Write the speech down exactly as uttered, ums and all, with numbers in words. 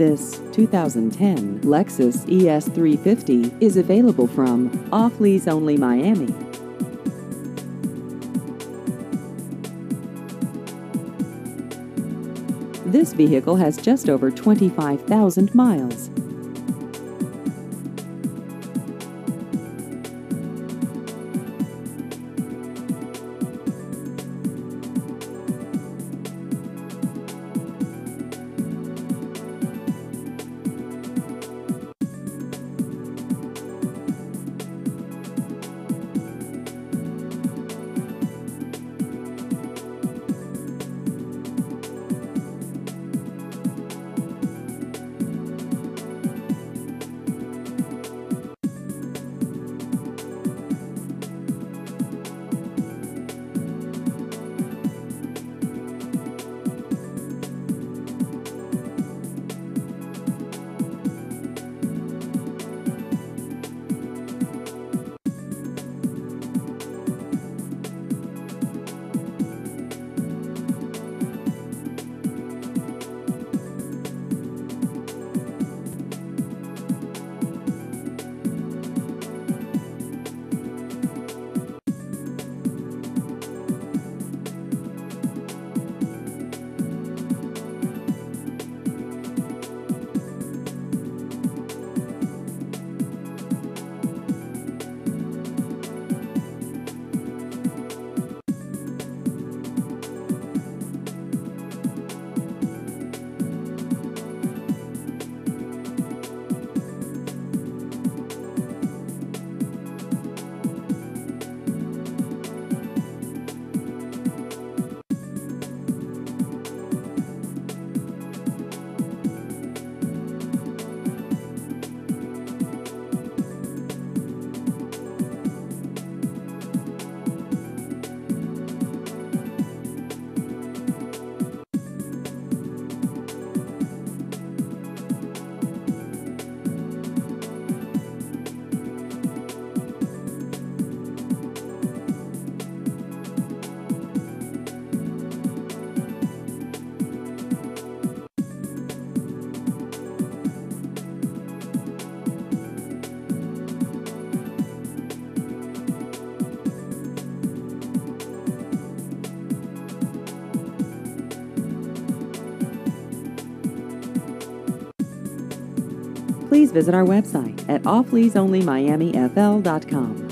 This two thousand ten Lexus E S three fifty is available from Off Lease Only Miami. This vehicle has just over twenty-five thousand miles. Please visit our website at off lease only miami f l dot com.